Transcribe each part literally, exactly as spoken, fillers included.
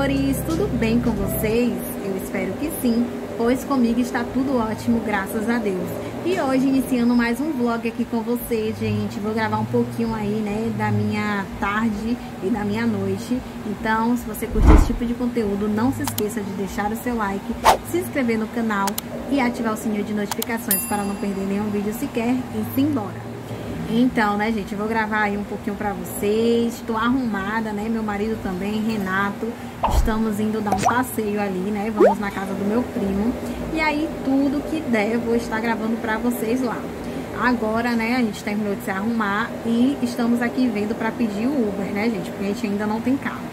amores, tudo bem com vocês? Eu espero que sim, pois comigo está tudo ótimo, graças a Deus. E hoje iniciando mais um vlog aqui com vocês, gente. Vou gravar um pouquinho aí, né, da minha tarde e da minha noite. Então, se você curte esse tipo de conteúdo, não se esqueça de deixar o seu like, se inscrever no canal e ativar o sininho de notificações para não perder nenhum vídeo sequer e simbora. Então, né, gente, eu vou gravar aí um pouquinho pra vocês. Estou arrumada, né, meu marido também, Renato. Estamos indo dar um passeio ali, né, vamos na casa do meu primo. E aí, tudo que der, eu vou estar gravando pra vocês lá. Agora, né, a gente terminou de se arrumar e estamos aqui vendo pra pedir o Uber, né, gente, porque a gente ainda não tem carro.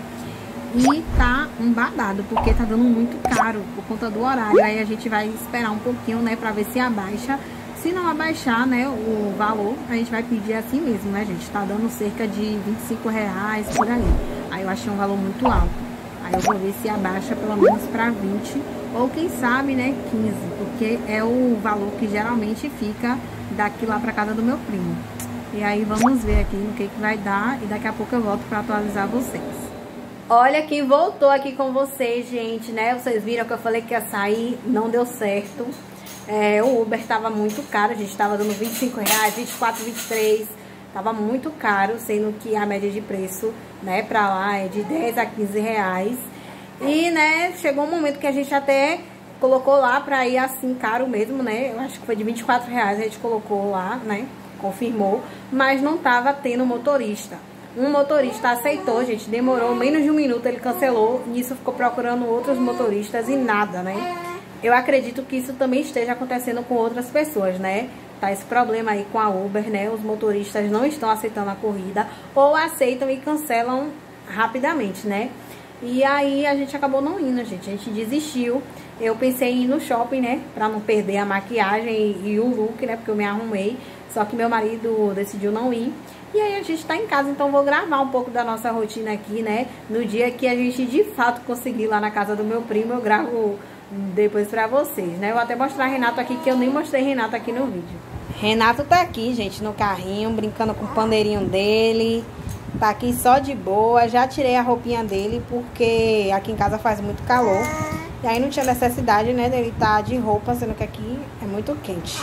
E tá um badado, porque tá dando muito caro por conta do horário. Aí a gente vai esperar um pouquinho, né, pra ver se abaixa. Se não abaixar, né, o valor, a gente vai pedir assim mesmo, né, gente? Tá dando cerca de vinte e cinco reais por aí. Aí eu achei um valor muito alto. Aí eu vou ver se abaixa pelo menos pra vinte ou quem sabe, né, quinze. Porque é o valor que geralmente fica daqui lá pra casa do meu primo. E aí vamos ver aqui no que que vai dar e daqui a pouco eu volto pra atualizar vocês. Olha quem voltou aqui com vocês, gente, né? Vocês viram que eu falei que ia sair, não deu certo. É, o Uber tava muito caro, a gente tava dando vinte e cinco reais, vinte e quatro, vinte e três, tava muito caro, sendo que a média de preço, né, pra lá é de dez a quinze reais. E, né, chegou um momento que a gente até colocou lá pra ir assim, caro mesmo, né, eu acho que foi de vinte e quatro reais, a gente colocou lá, né, confirmou, mas não tava tendo motorista. Um motorista aceitou, gente, demorou menos de um minuto, ele cancelou, nisso ficou procurando outros motoristas e nada, né. Eu acredito que isso também esteja acontecendo com outras pessoas, né? Tá esse problema aí com a Uber, né? Os motoristas não estão aceitando a corrida ou aceitam e cancelam rapidamente, né? E aí a gente acabou não indo, gente. A gente desistiu. Eu pensei em ir no shopping, né? Pra não perder a maquiagem e, e o look, né? Porque eu me arrumei. Só que meu marido decidiu não ir. E aí a gente tá em casa, então vou gravar um pouco da nossa rotina aqui, né? No dia que a gente de fato conseguir ir lá na casa do meu primo, eu gravo depois pra vocês, né? Eu vou até mostrar Renato aqui, que eu nem mostrei Renato aqui no vídeo. Renato tá aqui, gente, no carrinho, brincando com o pandeirinho dele. Tá aqui só de boa. Já tirei a roupinha dele, porque aqui em casa faz muito calor. E aí não tinha necessidade, né, dele tá de roupa, sendo que aqui é muito quente.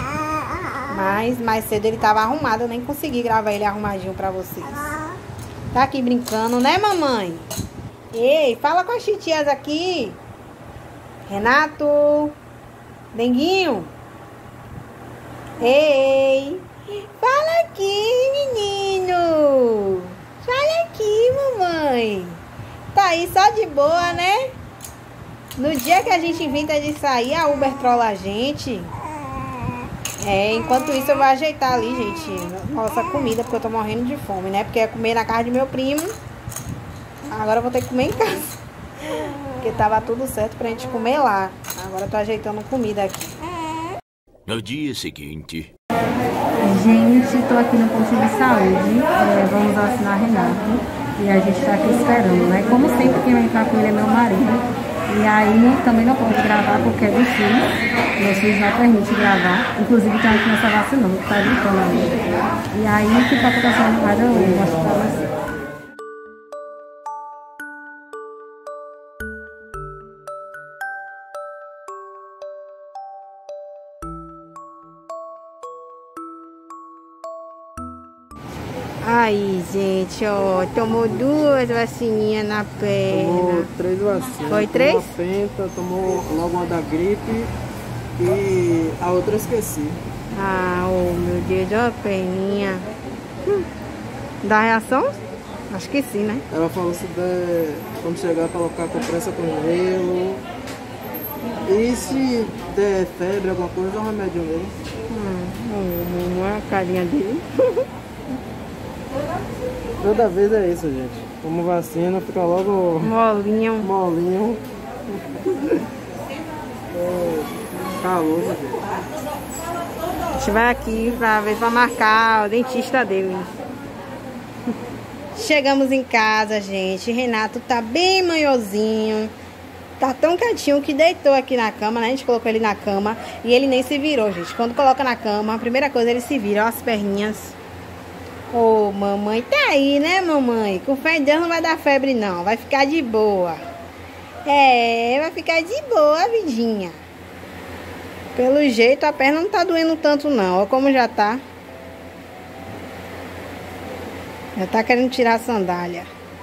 Mas mais cedo ele tava arrumado, eu nem consegui gravar ele arrumadinho pra vocês. Tá aqui brincando, né, mamãe? Ei, fala com as titias aqui. Renato, Denguinho, ei, fala aqui, menino, fala aqui, mamãe. Tá aí só de boa, né? No dia que a gente inventa de sair, a Uber trola a gente. É, enquanto isso eu vou ajeitar ali, gente, nossa comida, porque eu tô morrendo de fome, né? Porque ia comer na casa de meu primo, agora eu vou ter que comer em casa. Porque tava tudo certo pra gente comer lá. Agora eu tô ajeitando comida aqui. No dia seguinte... Gente, tô aqui no posto de saúde. É, vamos vacinar Renato. E a gente tá aqui esperando, né? Como sempre, quem vai entrar com ele é meu marido. E aí, também não posso gravar porque é do SUS. Meu SUS não permite gravar. Inclusive, tem uma criança vacinando, que tá gritando ali. E aí, o que tá acontecendo mais eu vou mostrar pra vocês. Aí, gente, ó, tomou duas vacininhas na perna. Tomou três vacinas. Foi três? Tomou a penta, tomou logo uma da gripe e a outra eu esqueci. Ah, oh, meu Deus, ó a perninha. Hum. Dá reação? Acho que sim, né? Ela falou se der, quando chegar, colocar compressa com gelo. E se der febre, alguma coisa, dá um remédio nele. Hum, olha a carinha dele. Toda vez é isso, gente. Como vacina, fica logo Molinho. molinho. É, calor, gente. A gente vai aqui pra ver, pra marcar o dentista dele. Chegamos em casa, gente. Renato tá bem manhozinho. Tá tão quietinho que deitou aqui na cama, né? A gente colocou ele na cama e ele nem se virou, gente. Quando coloca na cama, a primeira coisa ele se vira, ó, as perninhas. Ô, mamãe, tá aí, né, mamãe? Com fé em Deus não vai dar febre, não. Vai ficar de boa. É, vai ficar de boa, vidinha. Pelo jeito, a perna não tá doendo tanto, não. Olha como já tá. Já tá querendo tirar a sandália.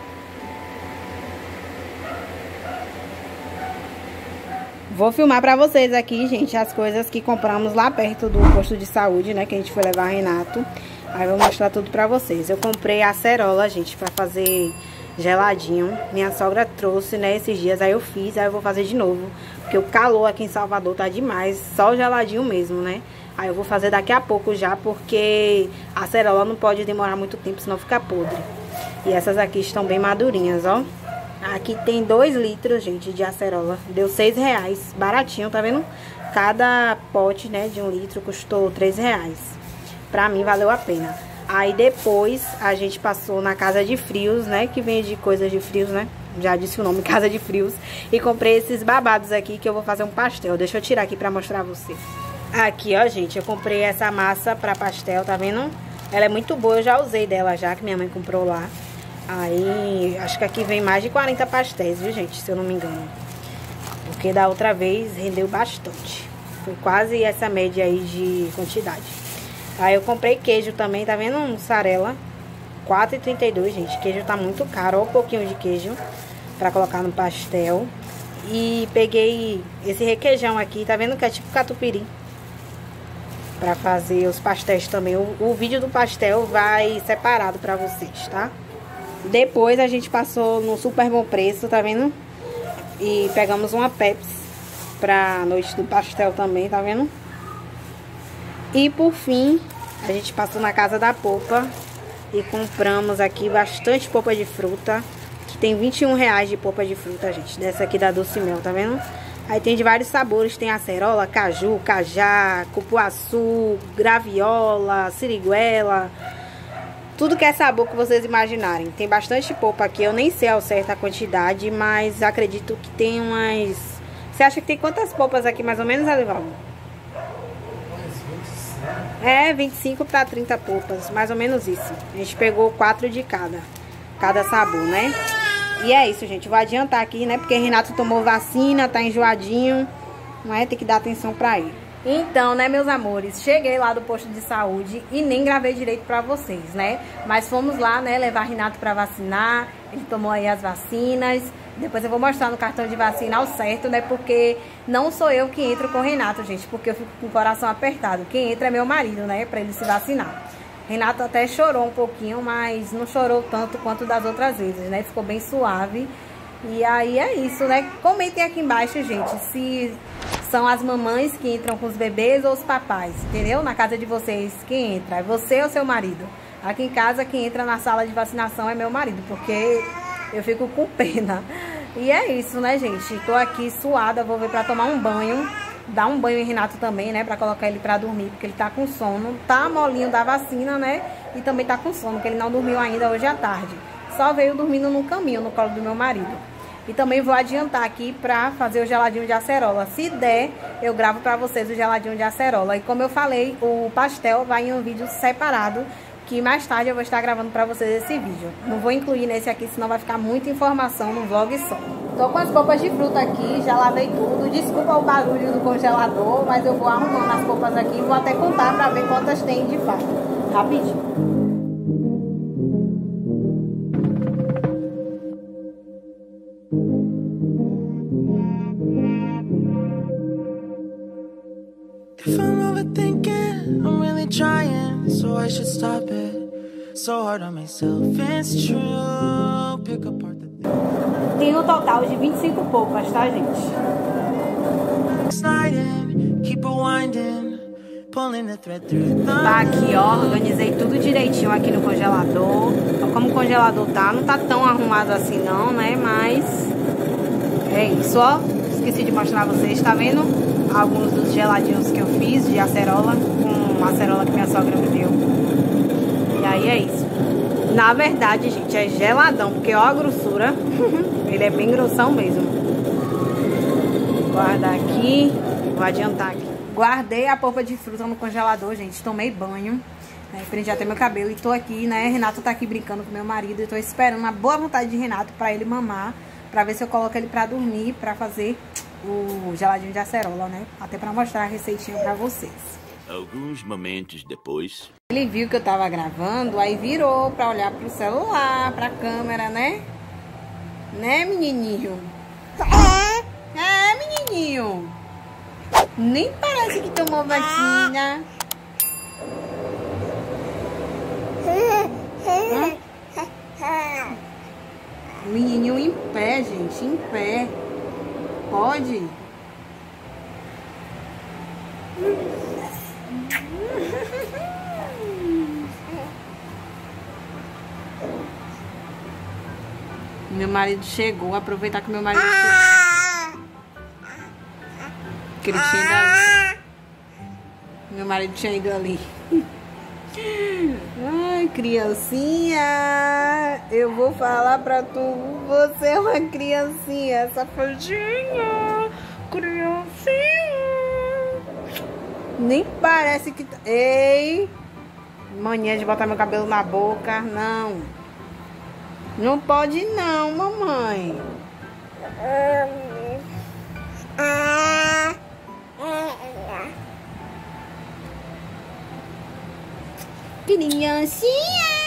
Vou filmar pra vocês aqui, gente, as coisas que compramos lá perto do posto de saúde, né? Que a gente foi levar o Renato. Aí eu vou mostrar tudo pra vocês. Eu comprei acerola, gente, pra fazer geladinho. Minha sogra trouxe, né, esses dias. Aí eu fiz, aí eu vou fazer de novo. Porque o calor aqui em Salvador tá demais. Só o geladinho mesmo, né? Aí eu vou fazer daqui a pouco já, porque a acerola não pode demorar muito tempo, senão fica podre. E essas aqui estão bem madurinhas, ó. Aqui tem dois litros, gente, de acerola. Deu seis reais. Baratinho, tá vendo? Cada pote, né, de um litro custou três reais. Pra mim valeu a pena. Aí depois a gente passou na Casa de Frios, né? Que vende coisas de frios, né? Já disse o nome, Casa de Frios. E comprei esses babados aqui que eu vou fazer um pastel. Deixa eu tirar aqui pra mostrar a vocês. Aqui, ó, gente, eu comprei essa massa pra pastel, tá vendo? Ela é muito boa, eu já usei dela já, que minha mãe comprou lá. Aí, acho que aqui vem mais de quarenta pastéis, viu, gente? Se eu não me engano. Porque da outra vez rendeu bastante. Foi quase essa média aí de quantidade. Aí eu comprei queijo também, tá vendo? Mussarela. quatro reais e trinta e dois centavos, gente. Queijo tá muito caro. Olha um pouquinho de queijo pra colocar no pastel. E peguei esse requeijão aqui, tá vendo? Que é tipo catupiry. Pra fazer os pastéis também. O, o vídeo do pastel vai separado pra vocês, tá? Depois a gente passou no Super Bom Preço, tá vendo? E pegamos uma Pepsi pra noite do pastel também, tá vendo? E por fim, a gente passou na Casa da Polpa e compramos aqui bastante polpa de fruta. Que tem vinte e um reais de polpa de fruta, gente. Dessa aqui da Doce Mel, tá vendo? Aí tem de vários sabores, tem acerola, caju, cajá, cupuaçu, graviola, siriguela. Tudo que é sabor que vocês imaginarem. Tem bastante polpa aqui, eu nem sei ao certo a quantidade, mas acredito que tem umas... Você acha que tem quantas polpas aqui mais ou menos, Alivaldo? É, vinte e cinco para trinta polpas, mais ou menos isso. A gente pegou quatro de cada, cada sabor, né? E é isso, gente. Vou adiantar aqui, né? Porque Renato tomou vacina, tá enjoadinho. Não é? Tem que dar atenção pra ele. Então, né, meus amores, cheguei lá do posto de saúde e nem gravei direito pra vocês, né? Mas fomos lá, né, levar Renato pra vacinar. Ele tomou aí as vacinas. Depois eu vou mostrar no cartão de vacina ao certo, né? Porque não sou eu que entro com o Renato, gente. Porque eu fico com o coração apertado. Quem entra é meu marido, né? Pra ele se vacinar. Renato até chorou um pouquinho, mas não chorou tanto quanto das outras vezes, né? Ficou bem suave. E aí é isso, né? Comentem aqui embaixo, gente, se são as mamães que entram com os bebês ou os papais, entendeu? Na casa de vocês, quem entra? É você ou seu marido? Aqui em casa, quem entra na sala de vacinação é meu marido, porque eu fico com pena. E é isso, né, gente? Tô aqui suada, vou ver pra tomar um banho. Dar um banho em Renato também, né? Pra colocar ele pra dormir, porque ele tá com sono. Tá molinho da vacina, né? E também tá com sono, porque ele não dormiu ainda hoje à tarde. Só veio dormindo no caminho, no colo do meu marido. E também vou adiantar aqui pra fazer o geladinho de acerola. Se der, eu gravo pra vocês o geladinho de acerola. E como eu falei, o pastel vai em um vídeo separado, que mais tarde eu vou estar gravando pra vocês esse vídeo. Não vou incluir nesse aqui, senão vai ficar muita informação num vlog só. Tô com as polpas de fruta aqui, já lavei tudo. Desculpa o barulho do congelador, mas eu vou arrumando as polpas aqui e vou até contar pra ver quantas tem de fato. Rapidinho. If I'm overthinking, I'm really trying, so I should stop it. So hard on myself, it's true. Pick apart the things. Tem um total de vinte e cinco polpas, tá, gente? Sliding, keep rewinding, pulling the thread through the... Tá aqui, ó, organizei tudo direitinho aqui no congelador. Ó, como o congelador tá, não tá tão arrumado assim não, né? Mas é isso, ó. Esqueci de mostrar a vocês, tá vendo? Alguns dos geladinhos que eu fiz de acerola, com uma acerola que minha sogra me deu. E aí é isso. Na verdade, gente, é geladão, porque ó a grossura. Ele é bem grossão mesmo. Vou guardar aqui. Vou adiantar aqui. Guardei a polpa de fruta no congelador, gente. Tomei banho. Né, prendi até meu cabelo e tô aqui, né? Renato tá aqui brincando com meu marido. E tô esperando uma boa vontade de Renato pra ele mamar. pra ver se eu coloco ele pra dormir, pra fazer o geladinho de acerola, né? Até pra mostrar a receitinha pra vocês. Alguns momentos depois... Ele viu que eu tava gravando, aí virou pra olhar pro celular, pra câmera, né? Né, menininho? É, é, menininho. Nem parece que tomou vacina. Hã? Menininho em pé, gente, em pé. Pode? Meu marido chegou, aproveitar que meu marido chegou. Que ele tinha ido ali. Meu marido tinha ido ali. Ai, criancinha, eu vou falar pra tu, você é uma criancinha, safadinha, criancinha. Nem parece que... Ei, mania de botar meu cabelo na boca, não. Não pode não, mamãe. Criancinha.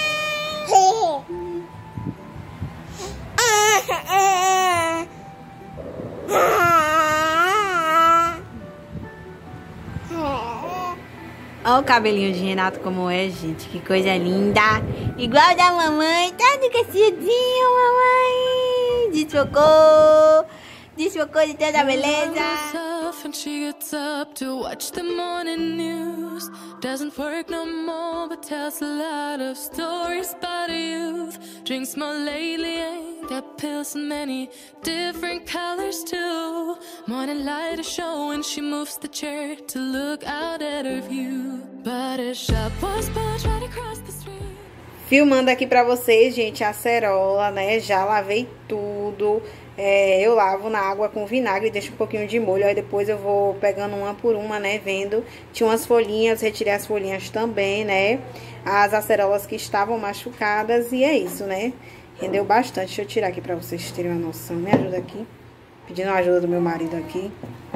Olha o cabelinho de Renato como é, gente. Que coisa linda. Igual da mamãe. Todo crescidinho, mamãe. Desfocou. Desfocou de toda a beleza. And she gets up to watch the morning news. Doesn't work no more, but tells a lot of stories about youth. Drinks more lately, ain't got pills in many different colors too. Morning light is showing, she moves the chair to look out at her view. But a shop was built right across the street. Filmando aqui pra vocês, gente, a acerola, né? Já lavei tudo. É, eu lavo na água com vinagre, deixo um pouquinho de molho, aí depois eu vou pegando uma por uma, né, vendo. Tinha umas folhinhas, retirei as folhinhas também, né, as acerolas que estavam machucadas, e é isso, né, rendeu bastante. Deixa eu tirar aqui pra vocês terem uma noção, me ajuda aqui, pedindo a ajuda do meu marido aqui.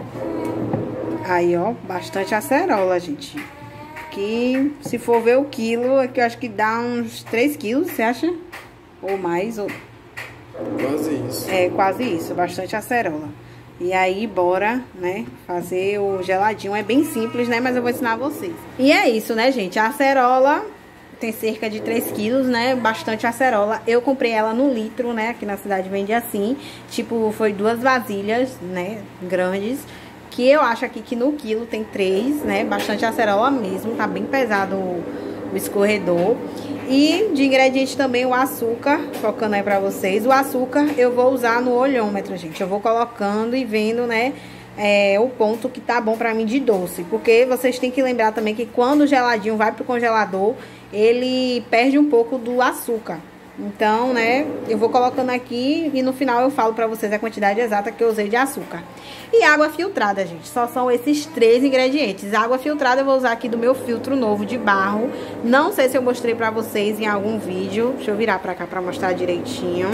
Aí, ó, bastante acerola, gente, que se for ver o quilo, aqui eu acho que dá uns três quilos, você acha? Ou mais, ou... Quase isso. É, quase isso, bastante acerola. E aí, bora, né, fazer o geladinho. É bem simples, né, mas eu vou ensinar vocês. E é isso, né, gente, a acerola tem cerca de três quilos, né, bastante acerola. Eu comprei ela no litro, né, aqui na cidade vende assim. Tipo, foi duas vasilhas, né, grandes. Que eu acho aqui que no quilo tem três, né, bastante acerola mesmo. Tá bem pesado o, o escorredor. E de ingrediente também o açúcar, focando aí pra vocês. O açúcar eu vou usar no olhômetro, gente. Eu vou colocando e vendo, né, é, o ponto que tá bom pra mim de doce. Porque vocês têm que lembrar também que quando o geladinho vai pro congelador, ele perde um pouco do açúcar. Então, né, eu vou colocando aqui e no final eu falo pra vocês a quantidade exata que eu usei de açúcar. E água filtrada, gente. Só são esses três ingredientes. Água filtrada eu vou usar aqui do meu filtro novo de barro. Não sei se eu mostrei pra vocês em algum vídeo. Deixa eu virar pra cá pra mostrar direitinho.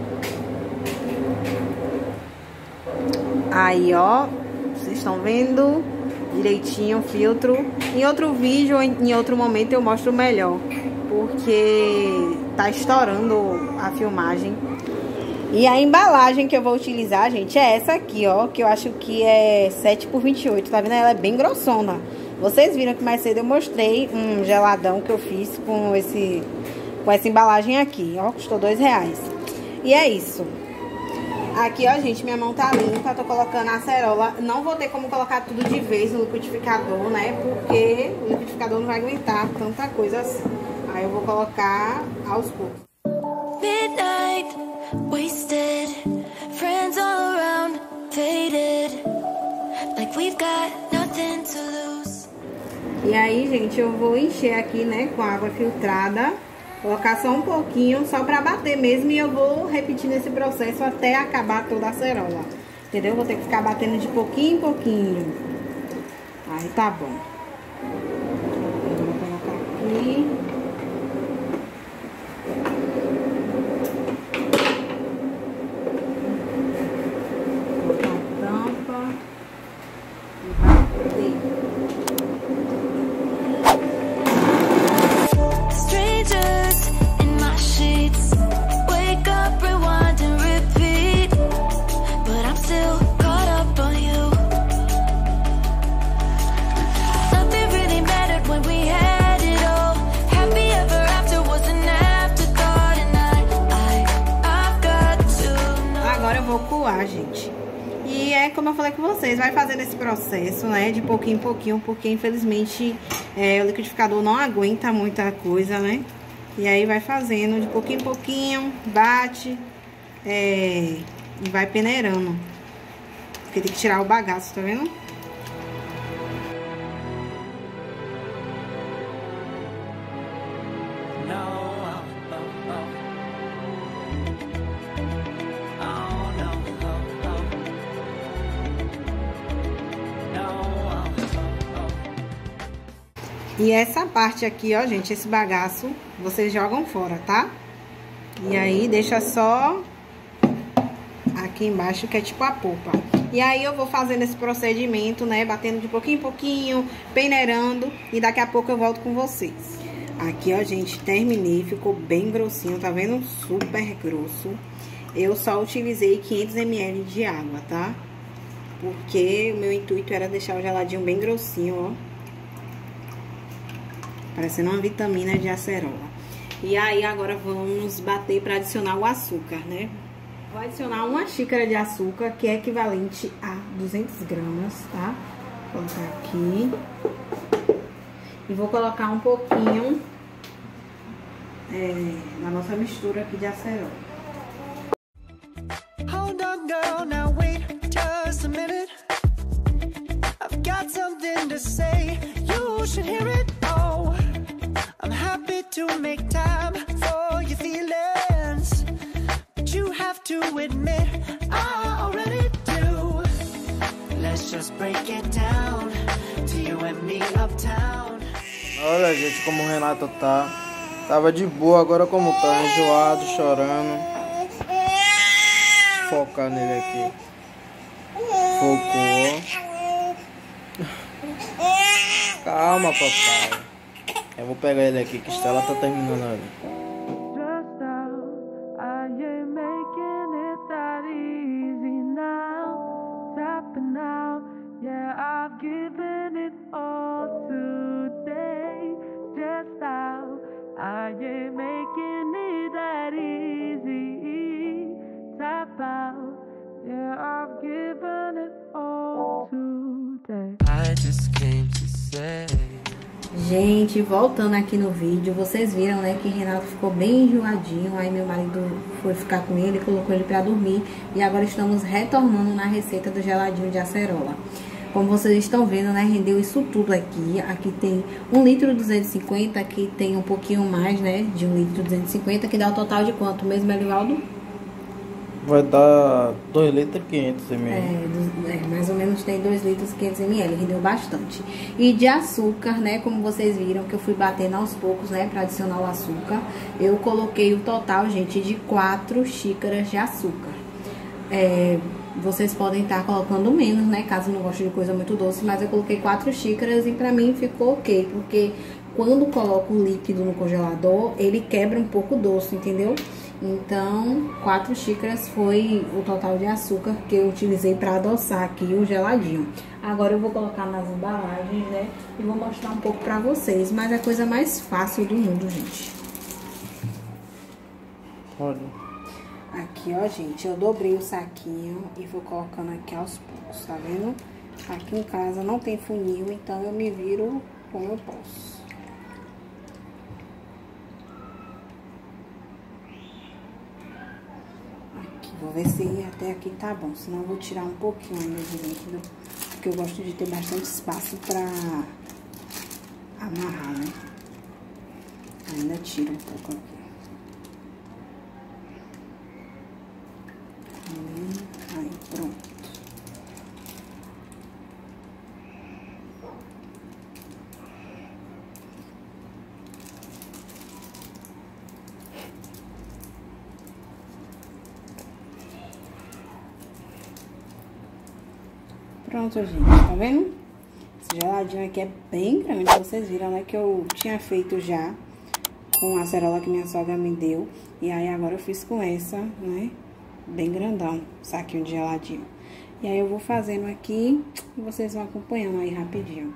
Aí, ó. Vocês estão vendo direitinho o filtro. Em outro vídeo ou em outro momento eu mostro melhor. Porque tá estourando a filmagem. E a embalagem que eu vou utilizar, gente, é essa aqui, ó. Que eu acho que é sete por vinte e oito, tá vendo? Ela é bem grossona. Vocês viram que mais cedo eu mostrei um geladão que eu fiz com, esse, com essa embalagem aqui, ó. Custou dois reais. E é isso. Aqui, ó, gente, minha mão tá limpa. Tô colocando a acerola. Não vou ter como colocar tudo de vez no liquidificador, né? Porque o liquidificador não vai aguentar tanta coisa assim. Aí eu vou colocar aos poucos. Midnight, wasted, friends all around, faded, like we've got nothing to lose. E aí, gente, eu vou encher aqui, né, com água filtrada. Colocar só um pouquinho, só pra bater mesmo. E eu vou repetindo esse processo até acabar toda a acerola. Entendeu? Vou ter que ficar batendo de pouquinho em pouquinho. Aí tá bom. Eu vou colocar aqui. eu vou coar, gente. E é como eu falei com vocês, vai fazendo esse processo, né, de pouquinho em pouquinho, porque infelizmente é, o liquidificador não aguenta muita coisa, né? E aí vai fazendo de pouquinho em pouquinho, bate é, e vai peneirando. Porque tem que tirar o bagaço, tá vendo? E essa parte aqui, ó, gente, esse bagaço, vocês jogam fora, tá? E aí, deixa só aqui embaixo, que é tipo a polpa. E aí, eu vou fazendo esse procedimento, né? Batendo de pouquinho em pouquinho, peneirando. E daqui a pouco eu volto com vocês. Aqui, ó, gente, terminei. Ficou bem grossinho, tá vendo? Super grosso. Eu só utilizei quinhentos mililitros de água, tá? Porque o meu intuito era deixar o geladinho bem grossinho, ó. Parecendo uma vitamina de acerola. E aí, agora vamos bater para adicionar o açúcar, né? Vou adicionar uma xícara de açúcar, que é equivalente a duzentas gramas, tá? Vou colocar aqui. E vou colocar um pouquinho é, na nossa mistura aqui de acerola. Hold on, girl, now wait just a minute. I've got something to say, you should hear it. I'm happy to make time for your feelings, but you have to admit I already do. Let's just break it down to you and me uptown. Olha, gente, como o Renato tá. Tava de boa, agora como tá, enjoado, chorando. Focar nele aqui. Focou. Calma, papai. Eu vou pegar ele aqui, que Estela tá terminando ali. Gente, voltando aqui no vídeo, vocês viram, né, que Renato ficou bem enjoadinho. Aí meu marido foi ficar com ele, colocou ele pra dormir. E agora estamos retornando na receita do geladinho de acerola. Como vocês estão vendo, né, rendeu isso tudo aqui. Aqui tem um litro duzentos e cinquenta, aqui tem um pouquinho mais, né, de um litro duzentos e cinquenta, que dá o total de quanto mesmo, Elivaldo? Vai dar dois litros e quinhentos mililitros. É, é, mais ou menos tem dois litros e quinhentos mililitros, rendeu bastante. E de açúcar, né, como vocês viram que eu fui batendo aos poucos, né, pra adicionar o açúcar. Eu coloquei o total, gente, de quatro xícaras de açúcar. É, vocês podem estar colocando menos, né, caso não goste de coisa muito doce, mas eu coloquei quatro xícaras e pra mim ficou ok, porque quando coloco o líquido no congelador, ele quebra um pouco o doce, entendeu? Então, quatro xícaras foi o total de açúcar que eu utilizei para adoçar aqui o geladinho. Agora eu vou colocar nas embalagens, né? E vou mostrar um pouco para vocês. Mas é a coisa mais fácil do mundo, gente. Olha. Aqui, ó, gente, eu dobrei o saquinho e vou colocando aqui aos poucos, tá vendo? Aqui em casa não tem funil, então eu me viro como eu posso. Vou ver se até aqui tá bom, senão eu vou tirar um pouquinho ainda de líquido, porque eu gosto de ter bastante espaço pra amarrar, né? Ainda tiro um pouco aqui. Aí, pronto. Pronto, gente, tá vendo? Esse geladinho aqui é bem grande, vocês viram, né? Que eu tinha feito já com a acerola que minha sogra me deu. E aí agora eu fiz com essa, né? Bem grandão, saquinho de geladinho. E aí eu vou fazendo aqui e vocês vão acompanhando aí rapidinho.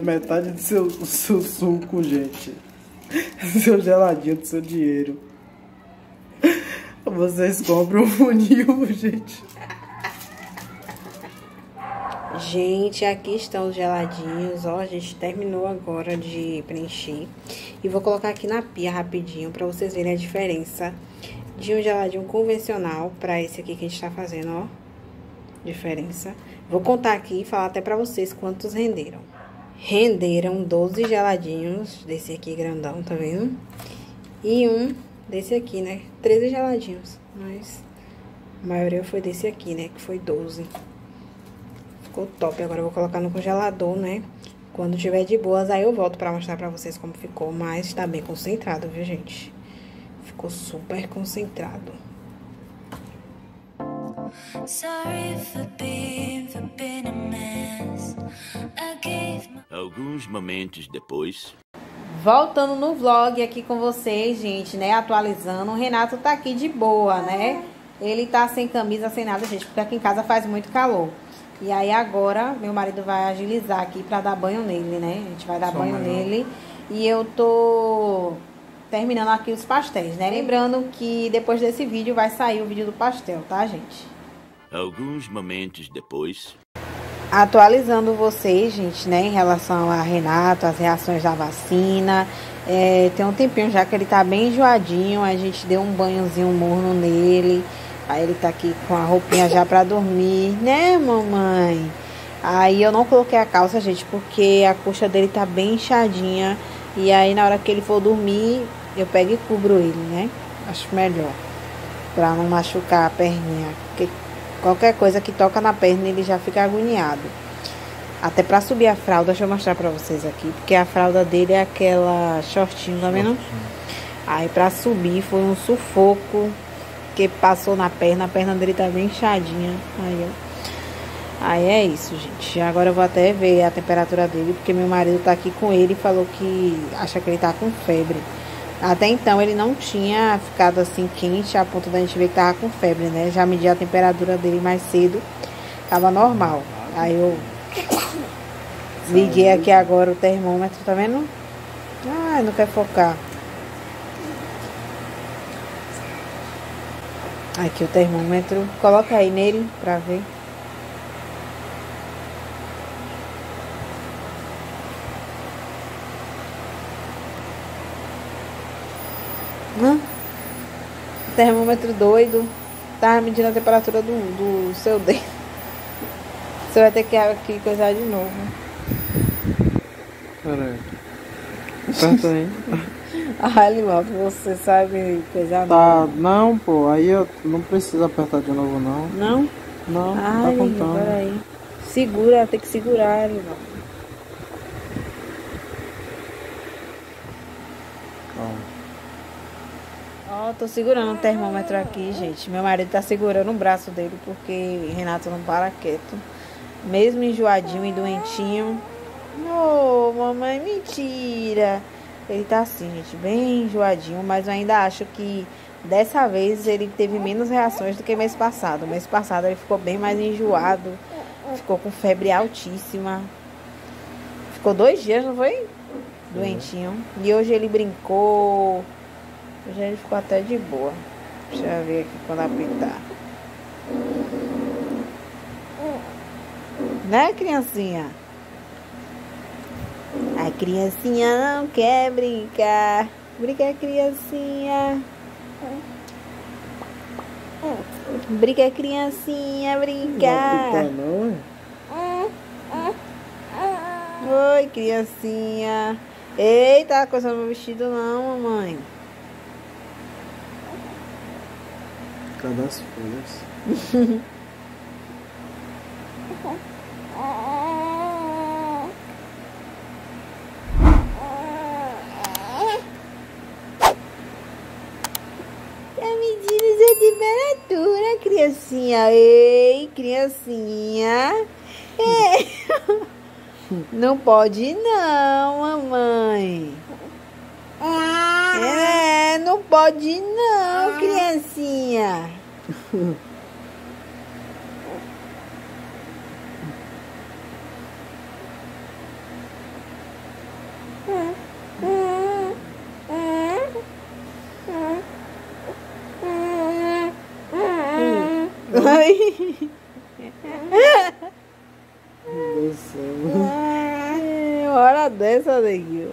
metade do seu, do seu suco, gente. Seu geladinho do seu dinheiro. Vocês compram um funil, gente. Gente, aqui estão os geladinhos, ó. A gente terminou agora de preencher. E vou colocar aqui na pia rapidinho pra vocês verem a diferença de um geladinho convencional pra esse aqui que a gente tá fazendo, ó. Diferença. Vou contar aqui e falar até pra vocês quantos renderam. Renderam doze geladinhos desse aqui grandão, tá vendo? E um desse aqui, né? treze geladinhos, mas a maioria foi desse aqui, né? Que foi doze. Ficou top. Agora eu vou colocar no congelador, né? Quando tiver de boas, aí eu volto pra mostrar pra vocês como ficou. Mas tá bem concentrado, viu, gente? Ficou super concentrado. Sorry for being, for being a mess. I gave my... Alguns momentos depois. Voltando no vlog aqui com vocês, gente, né? Atualizando. O Renato tá aqui de boa, né? Ele tá sem camisa, sem nada, gente, porque aqui em casa faz muito calor. E aí agora, meu marido vai agilizar aqui pra dar banho nele, né? A gente vai dar Só banho melhor. nele. E eu tô terminando aqui os pastéis, né? Lembrando que depois desse vídeo vai sair o vídeo do pastel, tá, gente? Alguns momentos depois. Atualizando vocês, gente, né, em relação a Renato, as reações da vacina. É, tem um tempinho já que ele tá bem enjoadinho. A gente deu um banhozinho morno nele. Aí ele tá aqui com a roupinha já pra dormir, né, mamãe? Aí eu não coloquei a calça, gente, porque a coxa dele tá bem inchadinha. E aí na hora que ele for dormir, eu pego e cubro ele, né? Acho melhor, pra não machucar a perninha. Porque qualquer coisa que toca na perna, ele já fica agoniado. Até pra subir a fralda, deixa eu mostrar pra vocês aqui. Porque a fralda dele é aquela shortinho, tá vendo? Aí pra subir foi um sufoco. Que passou na perna, a perna dele tá bem inchadinha. Aí, ó. Aí é isso, gente. Agora eu vou até ver a temperatura dele, porque meu marido tá aqui com ele e falou que acha que ele tá com febre. Até então ele não tinha ficado assim quente a ponto da gente ver que tava com febre, né? Já medi a temperatura dele mais cedo, tava normal. Aí eu liguei aqui agora o termômetro, tá vendo? Ah, não quer focar. Aqui o termômetro, coloca aí nele pra ver. Hã? Termômetro doido. Tava medindo a temperatura do, do seu dedo. Você vai ter que aqui coisar de novo. Peraí. Aperta aí. Ah, Limão, você sabe coisar Tá, não. não, pô. Aí eu não preciso apertar de novo, não. Não? Não, Ai, tá contando. peraí. Segura, tem que segurar, Limão. Ó, tô segurando o termômetro aqui, gente. Meu marido tá segurando o braço dele porque Renato não para quieto. Mesmo enjoadinho e doentinho. Ô, mamãe, mentira. Ele tá assim, gente, bem enjoadinho, mas eu ainda acho que dessa vez ele teve menos reações do que mês passado. Mês passado ele ficou bem mais enjoado, ficou com febre altíssima. Ficou dois dias, não foi? Doentinho. E hoje ele brincou. Hoje ele ficou até de boa. Deixa eu ver aqui quando apitar. Né, criancinha? A criancinha não quer brincar. Brinca, criancinha. Brinca, criancinha, brincar. Não, não, é? Oi, criancinha. Eita, coisa no meu vestido não, mamãe. Cadê as folhas? Tá medindo sua temperatura, criancinha. Ei, criancinha. Ei. Não pode não, mamãe. É, não pode não, criancinha. Ai, hora dessa, neguinho.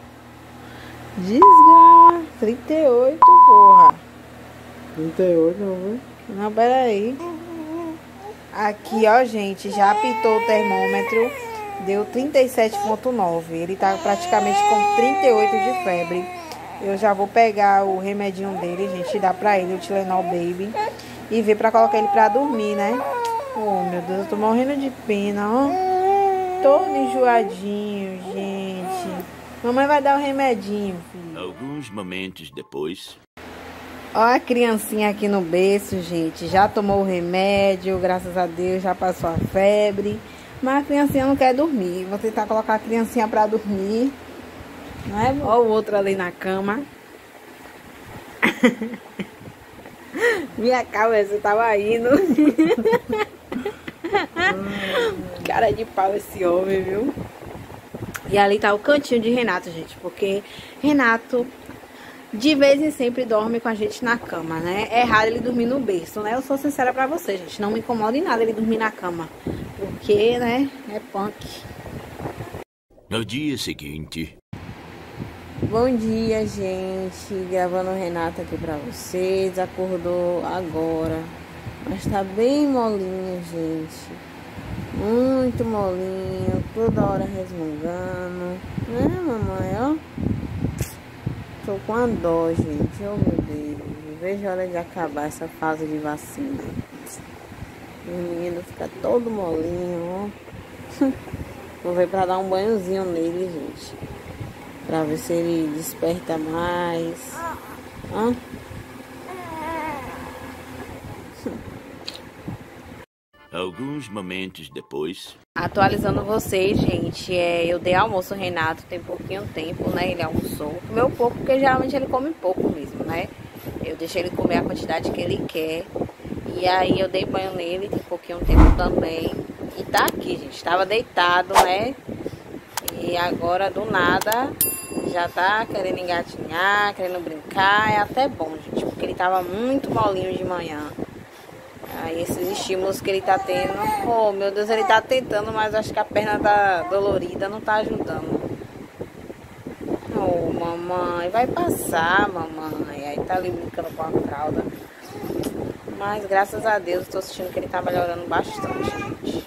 Desgraça. trinta e oito, porra. trinta e oito, não foi? Não, peraí. Aqui, ó, gente, já apitou o termômetro. Deu trinta e sete ponto nove. Ele tá praticamente com trinta e oito de febre. Eu já vou pegar o remedinho dele, gente, dar pra ele, o Tylenol Baby. E ver pra colocar ele pra dormir, né? Oh, meu Deus, eu tô morrendo de pena, ó. Todo enjoadinho, gente. Mamãe vai dar o remedinho, filho. Alguns momentos depois. Ó a criancinha aqui no berço, gente. Já tomou o remédio, graças a Deus, já passou a febre. Mas a criancinha não quer dormir. Vou tentar colocar a criancinha pra dormir. Não é? Ó o outro ali na cama. Minha cabeça tava indo. Cara de pau esse homem, viu? E ali tá o cantinho de Renato, gente. Porque Renato, de vez em sempre, dorme com a gente na cama, né? É raro ele dormir no berço, né? Eu sou sincera pra vocês, gente. Não me incomoda em nada ele dormir na cama. Porque, né? É punk. No dia seguinte. Bom dia, gente. Gravando o Renato aqui pra vocês. Acordou agora. Mas tá bem molinho, gente. Muito molinho. Toda hora resmungando. Né, mamãe, ó? Tô com a dó, gente. Oh, meu Deus. Não vejo a hora de acabar essa fase de vacina. O menino fica todo molinho, ó. Vou ver pra dar um banhozinho nele, gente. Pra ver se ele desperta mais. Hã? Alguns momentos depois. Atualizando vocês, gente, é, eu dei almoço ao Renato tem pouquinho tempo, né? Ele almoçou. Comeu pouco, porque geralmente ele come pouco mesmo, né? Eu deixei ele comer a quantidade que ele quer. E aí eu dei banho nele tem pouquinho tempo também. E tá aqui, gente. Tava deitado, né? E agora, do nada, já tá querendo engatinhar, querendo brincar. É até bom, gente, porque ele tava muito molinho de manhã. Aí esses estímulos que ele tá tendo, oh meu Deus, ele tá tentando, mas acho que a perna tá dolorida, não tá ajudando. Oh, mamãe, vai passar, mamãe. Aí tá ali brincando com a fralda. Mas graças a Deus, tô sentindo que ele tá melhorando bastante, gente.